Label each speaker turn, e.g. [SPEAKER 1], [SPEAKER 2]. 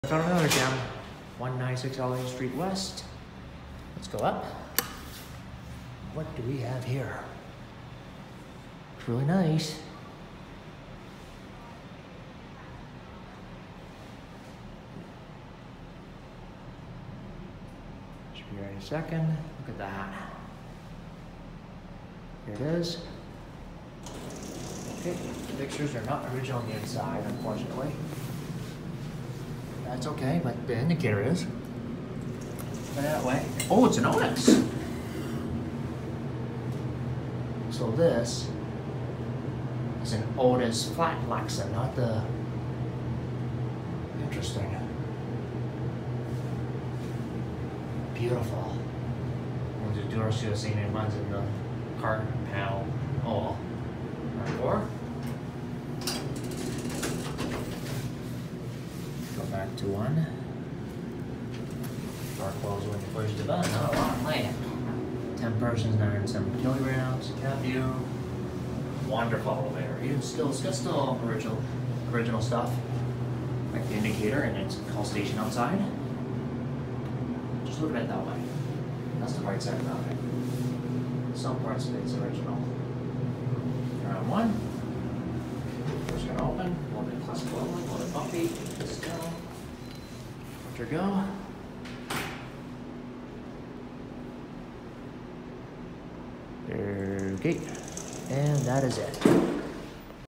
[SPEAKER 1] I found another gem. 196 Allegheny Street West. Let's go up. What do we have here? It's really nice. Should be right in a second. Look at that. Here it is. Okay, the pictures are not original on the inside, unfortunately. That's okay, but the indicator is. Put it that way. Oh, it's an Onyx. So this is an Otis flat Lexan, not the. Interesting. Beautiful. We'll do Duracell scene and runs in the cart panel. Oh, R4. Go back to one. Door close when you push the button. Not a lot of land. 10 persons, 907 kilograms. Cab view. Wonderful elevator. It's got still original stuff. Like the indicator and its call station outside. Just look at it that way. That's the bright side about it. Some parts of it's original. Round one. First gonna open. A little bit classical, a little bit bumpy. Let's go. Let her go. Okay. And that is it.